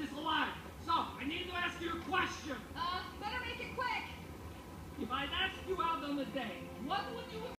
is alive. So, I need to ask you a question. Better make it quick. If I'd asked you out on a date, what would you